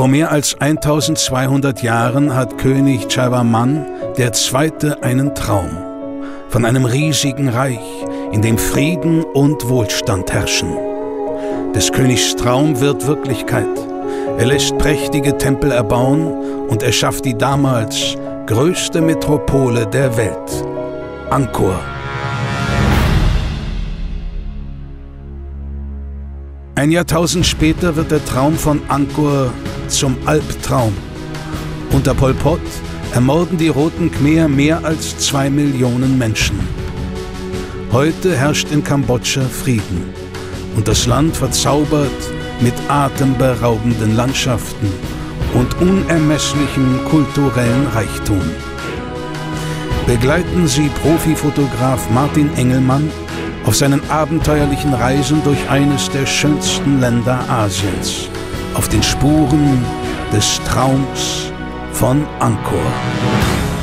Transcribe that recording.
Vor mehr als 1200 Jahren hat König Chaiwaman II. Einen Traum von einem riesigen Reich, in dem Frieden und Wohlstand herrschen. Des Königs Traum wird Wirklichkeit. Er lässt prächtige Tempel erbauen und erschafft die damals größte Metropole der Welt, Angkor. Ein Jahrtausend später wird der Traum von Angkor zum Albtraum. Unter Pol Pot ermorden die Roten Khmer mehr als 2 Millionen Menschen. Heute herrscht in Kambodscha Frieden und das Land verzaubert mit atemberaubenden Landschaften und unermesslichem kulturellen Reichtum. Begleiten Sie Profifotograf Martin Engelmann auf seinen abenteuerlichen Reisen durch eines der schönsten Länder Asiens, auf den Spuren des Traums von Angkor.